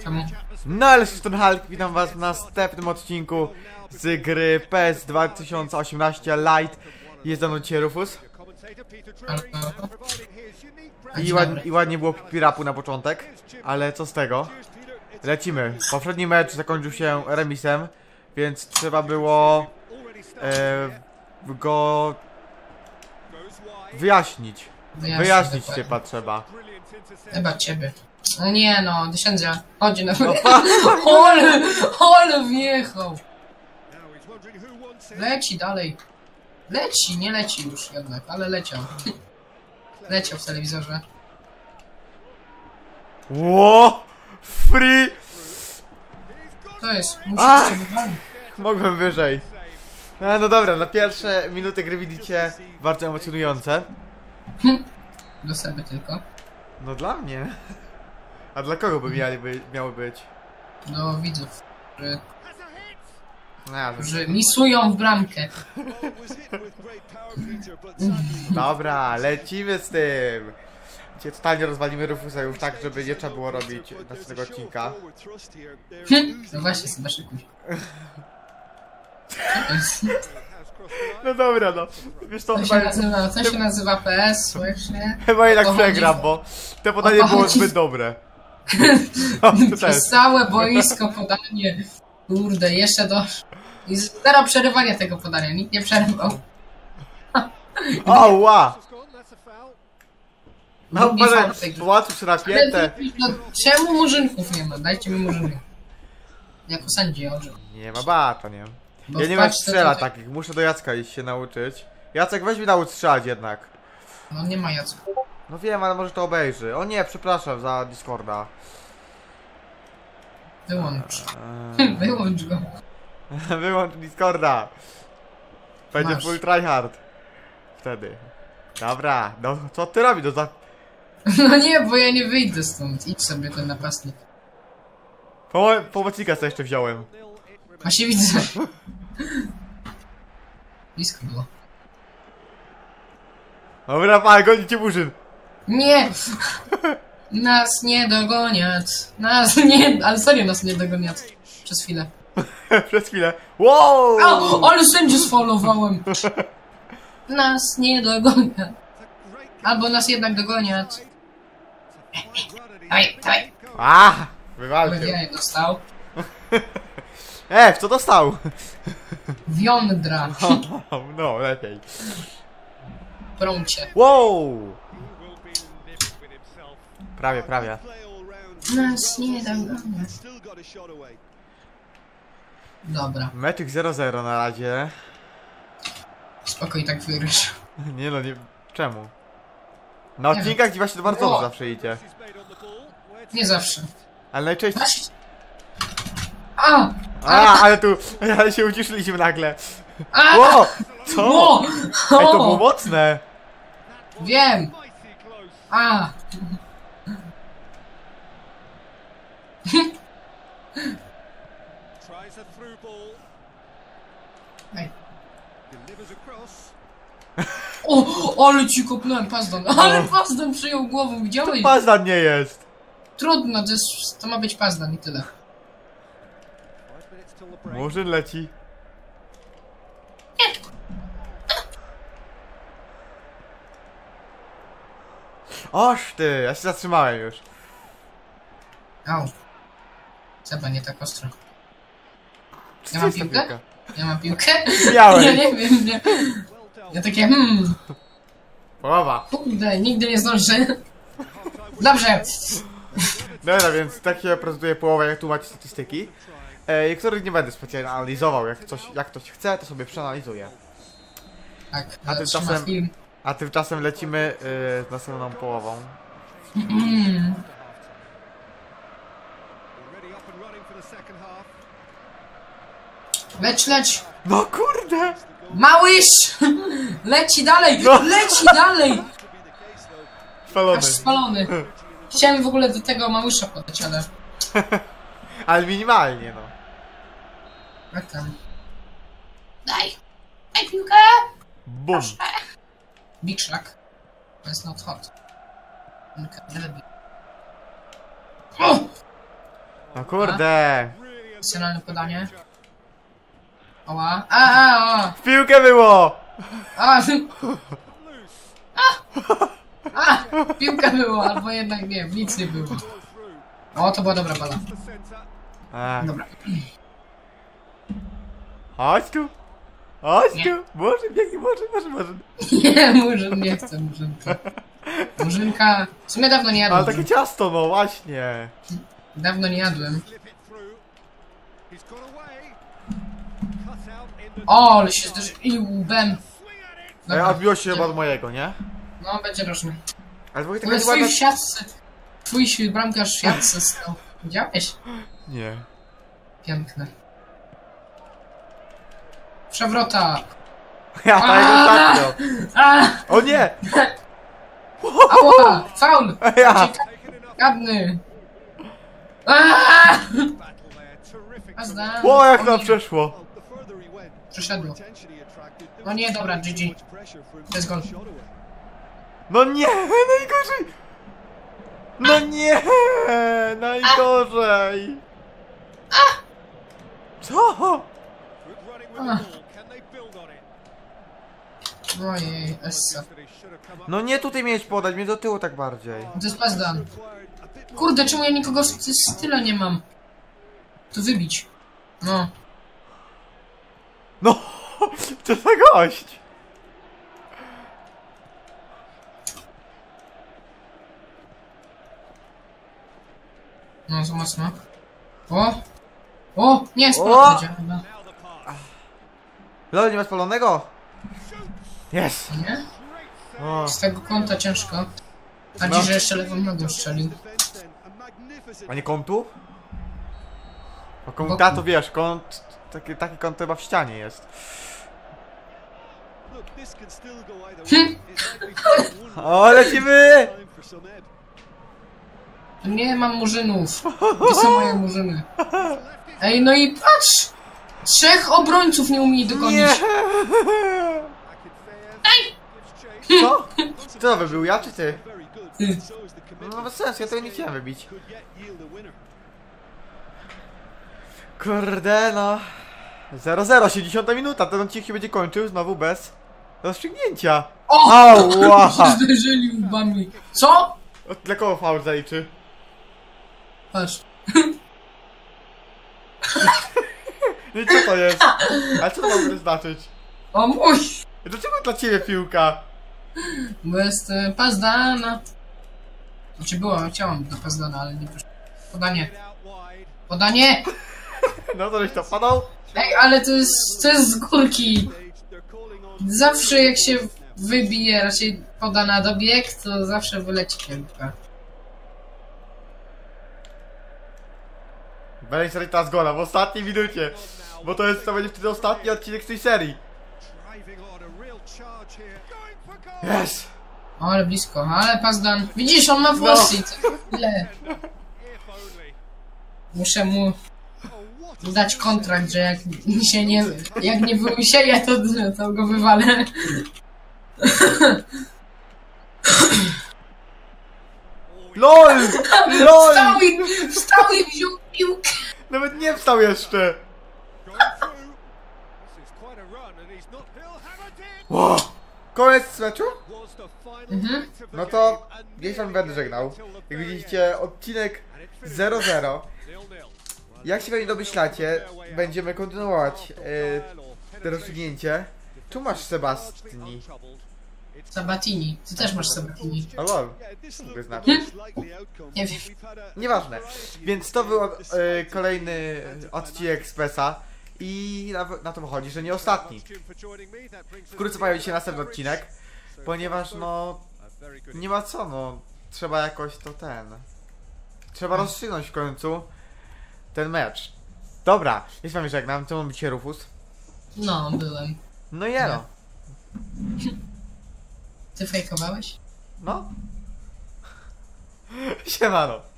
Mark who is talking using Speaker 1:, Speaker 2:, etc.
Speaker 1: No ale ten Hulk, witam was w następnym odcinku z gry PES 2018 Lite. Jest ze mną dzisiaj Rufus. I ładnie było pirapu na początek, ale co z tego? Lecimy. Poprzedni mecz zakończył się remisem, więc trzeba było go wyjaśnić. Wyjaśnić chyba trzeba.
Speaker 2: Chyba ciebie. No nie no, tysiąca. Chodź na ale wjechał. Leci dalej. Leci, nie leci już jednak, ale leciał. Leciał w telewizorze.
Speaker 1: Ło! Free!
Speaker 2: To jest, muszę cię wywalić.
Speaker 1: Mogłem wyżej. No dobra, na pierwsze minuty gry widzicie bardzo emocjonujące.
Speaker 2: Do sobie tylko.
Speaker 1: No dla mnie. A dla kogo by miały być?
Speaker 2: Do widzów,
Speaker 1: No,
Speaker 2: że misują w bramkę.
Speaker 1: dobra, lecimy z tym. Dzisiaj totalnie rozwalimy Rufusa już tak, żeby nie trzeba było robić następnego odcinka.
Speaker 2: No właśnie, sobie szykuj.
Speaker 1: No dobra, no. Wiesz co,
Speaker 2: To się nazywa PS, właśnie.
Speaker 1: chyba jednak przegram, bo te podanie było zbyt dobre.
Speaker 2: Przez całe boisko podanie. Kurde, jeszcze i zero przerywania tego podania, nikt nie przerywał.
Speaker 1: Oła! No,
Speaker 2: Drugi
Speaker 1: ale
Speaker 2: fanfic.
Speaker 1: łatwo napięte.
Speaker 2: No, czemu murzynków nie ma? Dajcie mi murzynków. Jako sędzi, orze.
Speaker 1: Nie ma bata, nie?
Speaker 2: Bo
Speaker 1: Ja nie
Speaker 2: w
Speaker 1: mam
Speaker 2: paczce
Speaker 1: strzela
Speaker 2: tutaj-
Speaker 1: takich, muszę do Jacka iść się nauczyć. Jacek, weź mi naucz strzelać jednak.
Speaker 2: No nie ma Jacku.
Speaker 1: No wiem, ale może to obejrzy. O nie, przepraszam za Discorda.
Speaker 2: Wyłącz. Wyłącz go.
Speaker 1: Wyłącz Discorda. Będzie
Speaker 2: Masz.
Speaker 1: full tryhard. Wtedy. Dobra, no co ty robisz? No za...
Speaker 2: No nie, bo ja nie wyjdę stąd. Idź sobie ten napastnik.
Speaker 1: Pomocnika sobie jeszcze wziąłem.
Speaker 2: A się widzę. Blisko było.
Speaker 1: Dobra, pan, goni cię Murzyn.
Speaker 2: Nie! Nas nie dogoniać. Nas nie... Ale serio nas nie dogoniać. Przez chwilę.
Speaker 1: Przez chwilę. Wow!
Speaker 2: Ale sędzię sfaulowałem. Nas nie dogoniać. Albo nas jednak dogoniać. Dawaj.
Speaker 1: A, wywalczył.
Speaker 2: Ja dostał.
Speaker 1: W co dostał?
Speaker 2: Wiądra.
Speaker 1: No, lepiej.
Speaker 2: Prącie.
Speaker 1: Wow! Prawie.
Speaker 2: Nas nie dogoniać. Dobra.
Speaker 1: Meczyk 0-0 na razie.
Speaker 2: Spoko, i tak wygrasz.
Speaker 1: Nie no, nie... Czemu? Na odcinkach ci właśnie to bardzo dobrze zawsze idzie.
Speaker 2: Nie zawsze.
Speaker 1: Ale najczęściej... Ale tu... Ale się uciszyliśmy nagle. Ło! Co? Ej, to było mocne!
Speaker 2: Wiem! Ej. Ale ci kopnąłem pazdan. Ale pazdan przyjął głową, widziałeś?
Speaker 1: Pazdan nie jest!
Speaker 2: Trudno, to ma być pazdan i tyle.
Speaker 1: Murzyn leci. Oż ty, ja się zatrzymałem już.
Speaker 2: Au. Chyba nie tak ostro.
Speaker 1: Co
Speaker 2: Ja mam
Speaker 1: jest ta
Speaker 2: piłkę?
Speaker 1: piłka?
Speaker 2: Ja mam piłkę?
Speaker 1: Miałeś.
Speaker 2: Ja nie wiem, nie. Ja takie
Speaker 1: Połowa.
Speaker 2: Kurde, nigdy nie zdążę. Dobrze.
Speaker 1: Dobra, więc tak się prezentuje połowa, jak tu macie statystyki. Których nie będę specjalnie analizował. Jak ktoś chce, to sobie przeanalizuje.
Speaker 2: Tak,
Speaker 1: tymczasem-
Speaker 2: film.
Speaker 1: A tymczasem lecimy z następną połową.
Speaker 2: Leć.
Speaker 1: No kurde!
Speaker 2: Małysz! Leci dalej!
Speaker 1: No.
Speaker 2: Leci dalej!
Speaker 1: Spalony.
Speaker 2: Aż spalony. Chciałem w ogóle do tego małysza podać, ale...
Speaker 1: Ale minimalnie, no.
Speaker 2: Jak tam? Daj piłkę!
Speaker 1: Bum.
Speaker 2: Big Shack. To jest not hot. O!
Speaker 1: No kurde.
Speaker 2: Racjonalne podanie. Oła.
Speaker 1: W piłkę było!
Speaker 2: Piłka była, albo jednak nie, nic nie było. O, to była dobra bala. Dobra.
Speaker 1: Chodź tu. Chodź tu. Może, biegnij, może.
Speaker 2: Nie, Murzyn, nie chcę Murzynka. Murzynka... W sumie dawno nie jadłem.
Speaker 1: Ale takie ciasto, no właśnie.
Speaker 2: Dawno nie jadłem. O, ale się zderzył łbem.
Speaker 1: A odbiło się chyba od mojego, nie?
Speaker 2: No, będzie różny.
Speaker 1: Ale w ogóle
Speaker 2: Ale twój w siatce... Twój bramkarz w siatce stał. Widziałeś?
Speaker 1: Nie.
Speaker 2: Piękne. Przewrota!
Speaker 1: Ja tak ostatnio. O nie!
Speaker 2: Ała! Faul!
Speaker 1: Ja!
Speaker 2: Gadny!
Speaker 1: O, jak to przeszło!
Speaker 2: Przeszedło. No nie, dobra, GG. To jest gol.
Speaker 1: No nie! Najgorzej! No nie! Najgorzej! Co?
Speaker 2: Ojej, Essa.
Speaker 1: No nie tutaj miałeś podać, mnie do tyłu tak bardziej.
Speaker 2: To jest pazdan. Kurde, czemu ja nikogo z tyle nie mam? To wybić. No.
Speaker 1: No! Co za gość!
Speaker 2: No, za mocno. O! Nie, sporo chyba.
Speaker 1: Lol, nie ma spalonego? Jest!
Speaker 2: Nie?
Speaker 1: O.
Speaker 2: Z tego kąta ciężko. A dziś, że jeszcze lewą nogą strzelił.
Speaker 1: A nie kątu? Bo kąta to wiesz, kąt... Taki kąt chyba w ścianie jest. O, lecimy!
Speaker 2: Nie mam murzynów. Gdzie są moje murzyny? Ej, no i patrz! 3 obrońców nie umie dogonić.
Speaker 1: Nie. Co? Kto wybił, ja czy ty?
Speaker 2: Ty.
Speaker 1: No bez sensu, ja tego nie chciałem wybić. Kurde no. 0-0, 70 minuta, ten odcinek się będzie kończył znowu bez rozstrzygnięcia.
Speaker 2: O!
Speaker 1: Ała!
Speaker 2: Się zderzyli łbami. Co?
Speaker 1: Dla kogo faul zaliczy?
Speaker 2: Patrz.
Speaker 1: No i co to jest? Ale co to mogę znaczyć?
Speaker 2: O mój!
Speaker 1: Dlaczego dla ciebie piłka?
Speaker 2: Bo jest pazdana. Znaczy chciałam do pazdana, ale nie proszę. Podanie. Podanie!
Speaker 1: No to żeś to padał?
Speaker 2: Ej, ale to jest z górki. Zawsze jak się wybije, raczej podana do bieg, to zawsze wyleci piłka.
Speaker 1: Będę sobie teraz gola w ostatniej minucie. Bo to będzie wtedy ostatni odcinek z tej serii. Yes!
Speaker 2: O, ale blisko, ale pazdan. Widzisz, on ma włosy. Ile? Muszę mu dać kontrakt, że jak nie wyłysieje, to go wywalę.
Speaker 1: LOL! LOL!
Speaker 2: Wstał i wziął piłkę.
Speaker 1: Nawet nie wstał jeszcze! Wow. Koniec meczu? No to gdzieś wam będę żegnał. Jak widzicie, odcinek 0-0. Jak się pewnie domyślacie, będziemy kontynuować to rozstrzygnięcie. Tu masz Sebastiani.
Speaker 2: Sabatini. Ty też masz Sabatini.
Speaker 1: O lol. Co to znaczy?
Speaker 2: Nie wiem.
Speaker 1: Nieważne. Więc to był kolejny odcinek z PESA. I na to wychodzi, że nie ostatni. Wkrótce pojawi się następny odcinek. Ponieważ no... Nie ma co, no... Trzeba jakoś to trzeba rozstrzygnąć w końcu ten mecz. Dobra, jest wam żegnam. To mógł być się Rufus.
Speaker 2: No, byłem.
Speaker 1: No jelo.
Speaker 2: Ty fejkowałeś?
Speaker 1: No. Siemano.